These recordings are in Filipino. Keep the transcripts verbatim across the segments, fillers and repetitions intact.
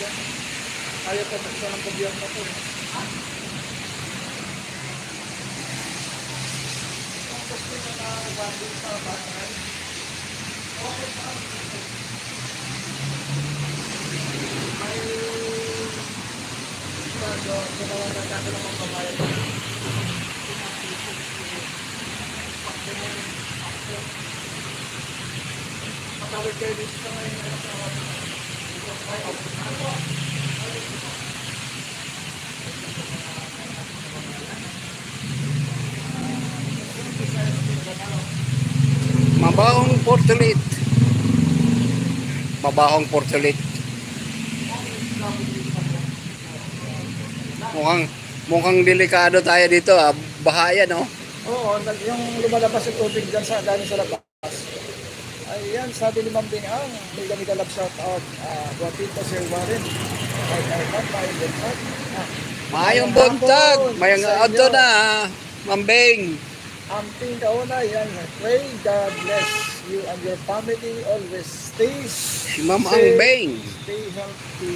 dyan. Ayaw pa sa ng gobyerno to. Ha? Kung gusto nyo na banding sa batay, okay pa. May ginawa na natin ng mga babayan. Matawid kayo dito sa may Mabahong portrait. Mabahong portrait. Mukhang mukhang delikado tayo dito, ah. Bahaya, no? Oo, yung lumalabas yung tubig dyan sa galing sa labas. Ayan, sabi ni Ma'am Bingang, may gamit alap shout out. Uh, Guapito, Sir Warren. Ay, ay, ay, ay, ay, Mayong buntag. Mayong auto na, Ma'am Bing. Amping kauna, yan. Pray God bless you and your family. Always stay Si Ma'am Ang Bing. Stay healthy.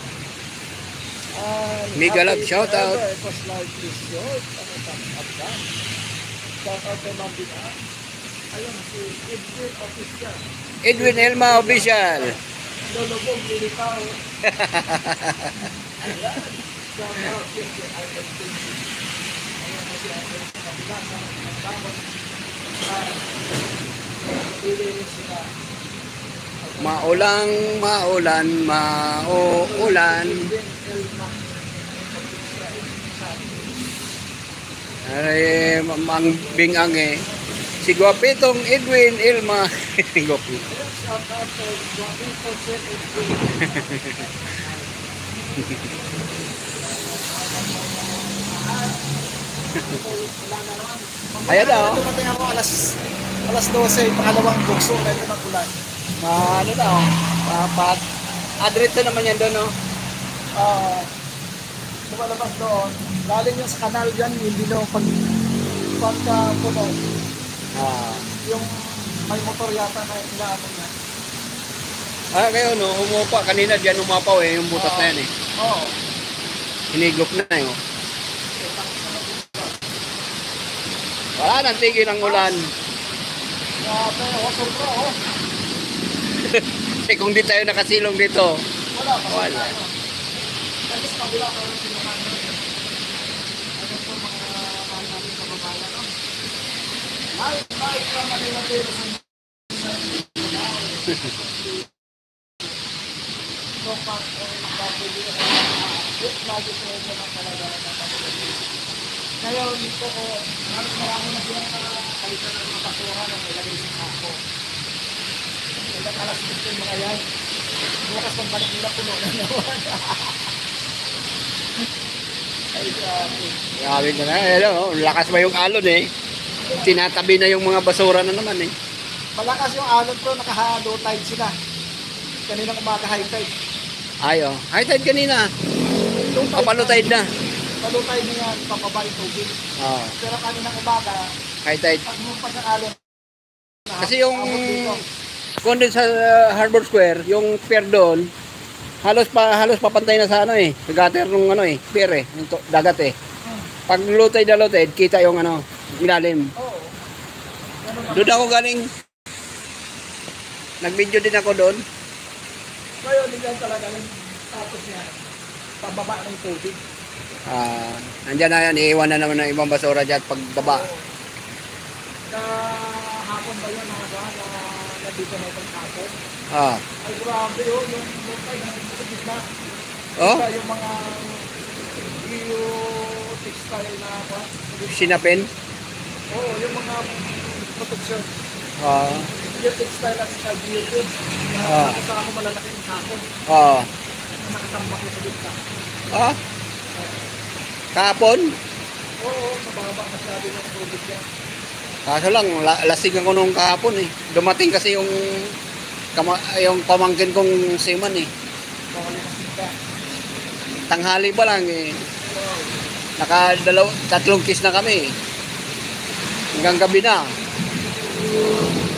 And Mega love shout out. It was like this short. Ano pa? Shout out kay Ma'am Bingang. Ayun, si Edwin Official. Edwin Elma Official. Lulubog, lilitaw. Ayan. Shout out kay I M T. Ayan na siya. Kapila sa magdamot. Ililis sila. Maulang, maulan, mauulan. Edwin Elma. Ay, Mang Bingang eh. Si Guapitong Edwin Elma. Guapito. Shout out to Guapito, Sir Edwin. Ayan na, oh. Dumating ako alas alas dose, pangalawang bukso na ito ng ulan. Ma, ano na, oh. Papat. Adrito naman yan doon, oh. Ah, lumalabas doon. Galing yung sa kanal dyan, hindi no, pag pagka puno, Ah. yung may motor yata na inaano niya. Ah, kayo, no, umupa. Kanina dyan umapaw eh, yung butas na yan eh. Oo. Hinigop na eh, oh. Wala nang tigil ang ulan. Grabe, oh, sobra, oh. Eh, kung di tayo nakasilong dito. Wala, kasi Wala. ano. Kasi sa kabila ko yung sinukan. Ano po mga mahal namin sa babayan, no? Live, live from Manila Bay sa so, pag nagbabili ako yung lagi ko ito ng talaga ng pagkakas. Ngayon, dito ko, halos marami na silang kalitan ng mga basura na nilagay sa sako. Kaya alas fifteen mga yan. Bukas pagbalik nila puno na naman. Ay, grabe. Grabe na na. Ayan, oh. Lakas ba yung alon eh. Tinatabi na yung mga basura na naman eh. Malakas yung alon ko, naka-low tide sila. Kaninang umaga high tide. Ay, oh. High tide kanina. Papalo tide na. Low tide na yan, papaba yung tubig. Oh. Pero kaninang umaga, High tide. pag lumpas ang alon, Kasi yung kung din sa uh, Harbor Square, yung pier doon, halos pa halos papantay na sa ano eh. Sa gutter nung ano eh, pier eh, yung to- dagat eh. Pag low tide na low tide, kita yung ano, ilalim. oo. Doon ako galing. Nag-video din ako doon. Ngayon, hindi talaga yung tapos niya, pababa ng tubig. Ah, nandiyan na yan, iiwan na naman ng ibang basura dyan pagbaba. Kahapon ba yun, mga ba, na nandito na itong hapon? Ah. Ay, grabe yun, yung lupay na sa gitna. Oh? Basta yung mga bio-textile na ba? Sinapin. Oo, yung mga protection. Ah. Bio-textile at saka bio-food. Ah. Nakita ako malalaking hapon. Ah. Na nakatambak na sa gitna. Ah. Kahapon. Oo, mababa masyado ng tubig yan. Kaso lang, la lasing ako nung kahapon eh. Dumating kasi yung kama yung pamangkin kong seaman eh. Makalimasin ka. Tanghali pa lang eh. Oo. Nakadalaw, tatlong kiss na kami eh. Hanggang gabi na.